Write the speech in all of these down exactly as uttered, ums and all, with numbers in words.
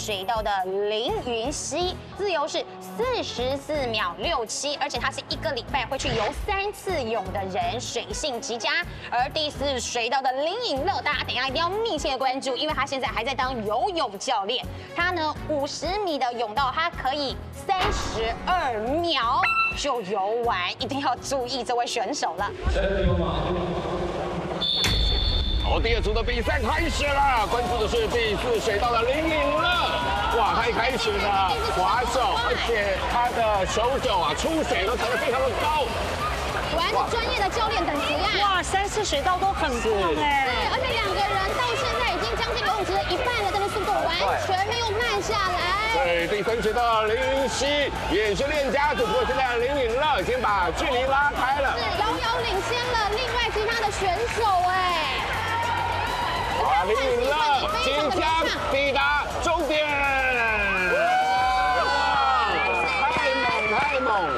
水道的凌云溪，自由是四十四秒六七，而且他是一个礼拜会去游三次泳的人，水性极佳。而第四水道的林颖乐，大家等一下一定要密切关注，因为他现在还在当游泳教练。他呢五十米的泳道，他可以三十二秒就游完，一定要注意这位选手了。 好，第二组的比赛开始了，关注的是第四水道的林颖乐。哇，他一开始呢滑手，而且他的手肘啊出水都弹得非常的高。 果然是专业的教练等级啊！ 哇，三四水道都很棒哎。 对，而且两个人到现在已经将近游泳池的一半了，但是速度完全没有慢下来。 对，第三水道的林云熙也是练家子，不过现在林颖乐已经把距离拉开了， 是遥遥领先了另外其他的选手哎。 哇，林颖乐即将抵达终点，太猛太猛！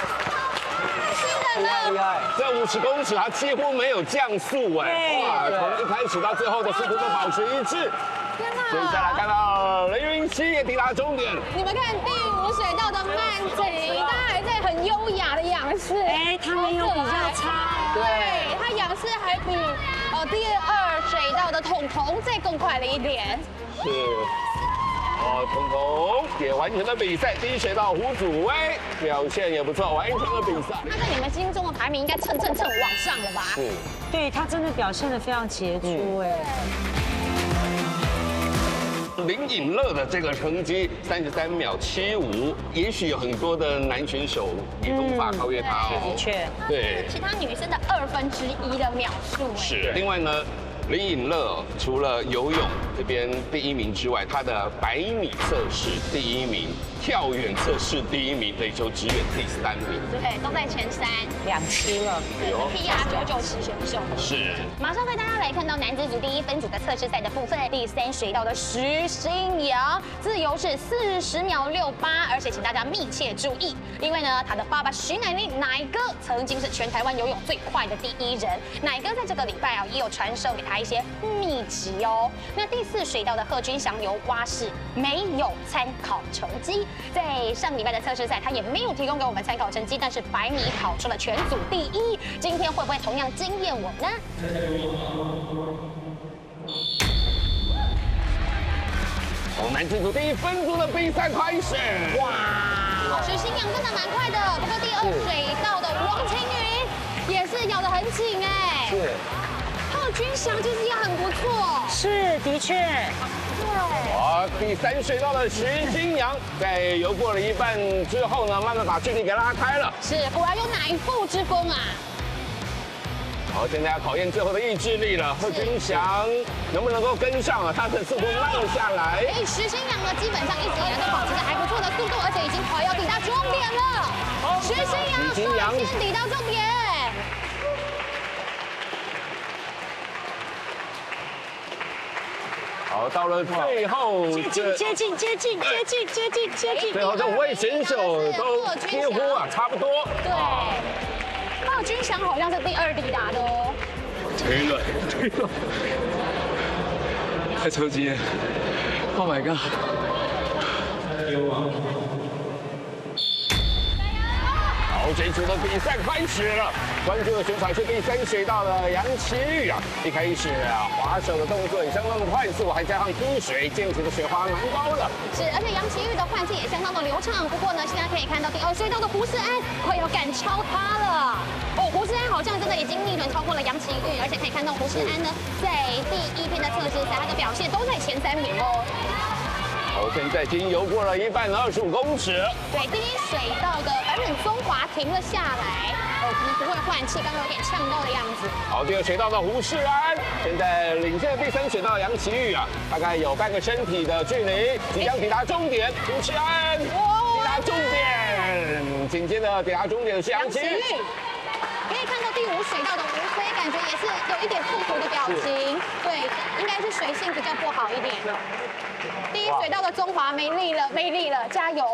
这五十公尺他几乎没有降速哎，哇，从一开始到最后的速度都保持一致。 天哪！ 接下来看到林云熙也抵达终点。 你们看第五水道的曼婷，她还在很优雅的仰视， 哎，她没有比较差， 对，她仰视还比呃第二水道的彤彤再更快了一点。 是。哦，彤彤也完成了比赛，第一水道胡祖威表现也不错，完成了比赛。 他在你们心中的排名应该蹭蹭蹭往上了吧？ 是， 对他真的表现得非常杰出哎。 林颖乐的这个成绩三十三秒七五，也许有很多的男选手也无法超越他哦。 的确， 对， 其他女生的二分之一的秒数。 是，另外呢。林颖乐除了游泳这边第一名之外，他的百米测试第一名，跳远测试第一名，垒球直远第三名， 对，都在前三， 两期了， 是 P R 九九七选手。 是。 马上带大家来看到男子组第一分组的测试赛的部分，第三水道的徐新阳，自由是四十秒六八，而且请大家密切注意，因为呢，他的爸爸徐乃麟乃哥曾经是全台湾游泳最快的第一人，乃哥在这个礼拜啊也有传授给他一些秘籍哦。那第四水道的贺军翔游蛙式没有参考成绩，在上礼拜的测试赛他也没有提供给我们参考成绩，但是百米跑出了全组第一，今天会不会同样惊艳我们呢？ 从男子组第一分组的比赛开始，哇！ 徐新阳真的蛮快的，不过第二水道的王晴云也是咬得很紧哎。 是。 贺军翔其实也很不错。 是，的确。 对。 好，第三水道的徐新阳在游过了一半之后呢，慢慢把距离给拉开了。 是，果然有乃父之风啊。 好，现在要考验最后的意志力了。贺军翔能不能够跟上啊？他的速度慢下来。 哎，徐新阳呢，基本上一直以来都保持着还不错的速度，而且已经快要抵达终点了。徐新阳率先抵达终点。 好，到了最后， 接近接近接近接近接近接近， 最后这五位选手都几乎啊差不多。 对。贺军翔好像是第二抵达的哦。 推了，推了，太抽筋了 ！Oh my god！ 好，这一组的比赛开始了。关注的选手是第三水道的杨奇玉啊，一开始啊滑手的动作也相当的快速，还加上踢水，溅起的水花蛮高的。 是，而且杨奇玉的换气也相当的流畅。不过呢，现在可以看到第二水道的胡世安快要赶超他了。哦，胡世安好像真的已经逆转超过了杨奇玉，而且可以看到胡世安呢，在第一天的测试赛他的表现都在前三名哦。 好，现在已经游过了一半的二十五公尺。 对，第一水道的版本中华停了下来，哦，可能不会换气，刚刚有点呛到的样子。 好，第二水道的胡世安，现在领先第三水道的杨奇玉啊，大概有半个身体的距离，即将抵达终点。胡世安抵达终点，紧接着抵达终点的是杨奇玉。 可以看到第五水道的吴飞，感觉也是有一点痛苦的表情，对，应该是水性比较不好一点。第一水道的中华没力了，没力了，加油！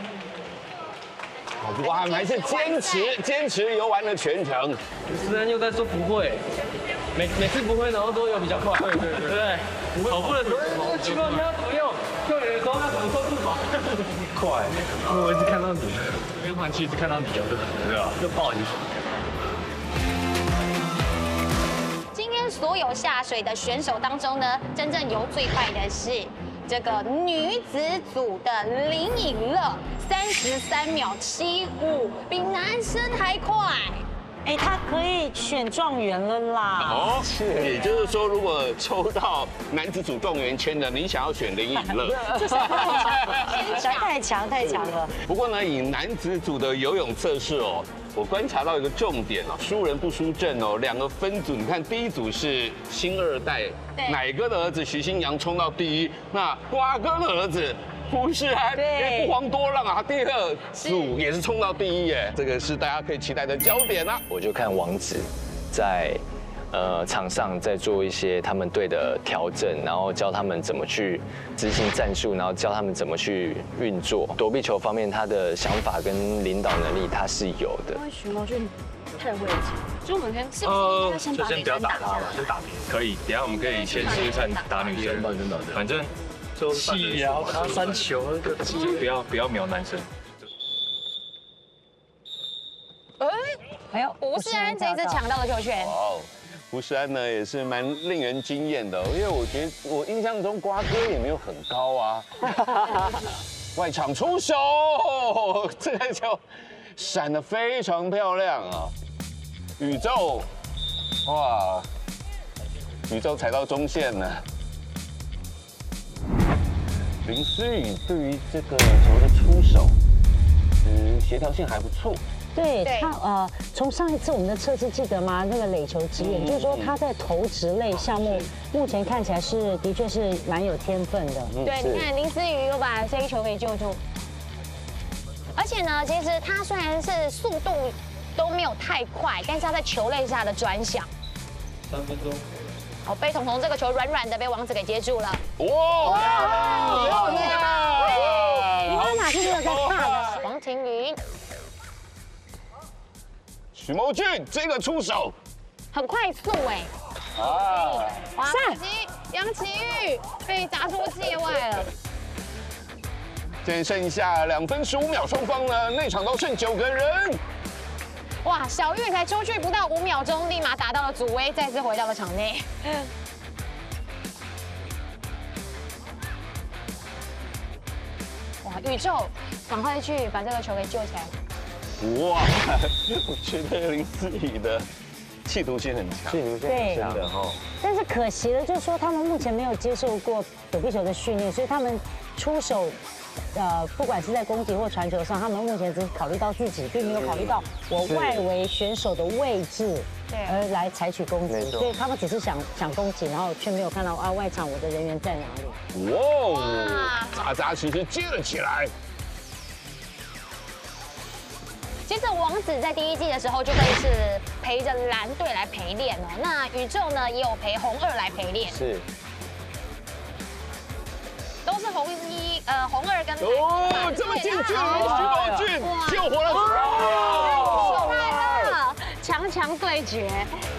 不过他们还是坚持坚持游完了全程。 思安又在说不会，每每次不会，然后都游比较快。对对对对，跑步的时候，气泡枪怎么用？ 救人的时候要怎么做步伐？快，我一直看到你，边环区一直看到你，我就对吧？就抱你。 今天所有下水的选手当中呢，真正游最快的是这个女子组的林颖乐，三十三秒七五，比男生还快。 哎，他可以选状元了啦！ 哦，是，也就是说，如果抽到男子组状元签的，你想要选林颖乐， 太强太强了。 不过呢，以男子组的游泳测试哦，我观察到一个重点哦，输人不输阵哦，两个分组，你看第一组是新二代奶哥的儿子徐新阳冲到第一，那瓜哥的儿子。胡世安也不遑多让啊，第二组也是冲到第一耶，这个是大家可以期待的焦点啊。 我就看王子在呃场上在做一些他们队的调整，然后教他们怎么去执行战术，然后教他们怎么去运作。躲避球方面，他的想法跟领导能力他是有的。 因为徐梦俊太会了，所以我们可以是不是应该先把女生打下来？ 先打平，可以。等下我们可以先试试看打女生，反正。气呀，打三球，就不要不要瞄男生。 哎， 哎呦， 吴世安这一次抢到了球权。 哦，吴世安呢也是蛮令人惊艳的，因为我觉得我印象中瓜哥也没有很高啊。外场出手，这个球闪得非常漂亮啊！宇宙，哇，宇宙踩到中线了。林思雨对于这个球的出手，嗯，协调性还不错。 对对他呃，从上一次我们的测试记得吗？那个垒球指引，就是说他在投掷类项目，目前看起来是的确是蛮有天分的。 对，你看林思雨又把这一球给救住，而且呢，其实他虽然是速度都没有太快，但是他在球类下的转想。 三分钟。 哦，被彤彤这个球软软的被王子给接住了。 哇！漂亮！ 你看哪是这个在大的？ 王庭云， 许谋俊这个出手很快速哎。 啊！ 哇，可惜杨奇玉被砸出界外了。 现在剩下两分十五秒，双方呢内场都剩九个人。 哇，小玉才出去不到五秒钟，立马打到了祖威，再次回到了场内。哇，宇宙，赶快去把这个球给救起来！ 哇，我觉得林思雨的企图心很强，企图心很强的哈。 但是可惜的就是说，他们目前没有接受过躲避球的训练，所以他们出手。呃，不管是在攻击或传球上，他们目前只是考虑到自己，并没有考虑到我外围选手的位置，而来采取攻击，所以他们只是想想攻击，然后却没有看到啊外场我的人员在哪里。 哇，扎扎实实接了起来。 其实王子在第一季的时候就会是陪着蓝队来陪练哦，那宇宙呢也有陪红二来陪练。 是。 都是红一，呃，红二跟哦，这么近距离，徐谋俊救活了， 厉害了，强强对决。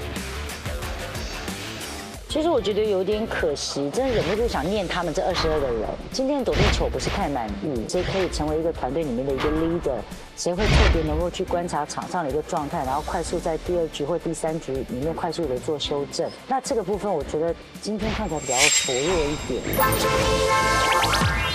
其实我觉得有点可惜，真的忍不住想念他们这二十二个人。今天躲避球不是太满意，谁可以成为一个团队里面的一个 leader？ 谁会特别能够去观察场上的一个状态，然后快速在第二局或第三局里面快速的做修正？那这个部分我觉得今天看起来比较薄弱一点。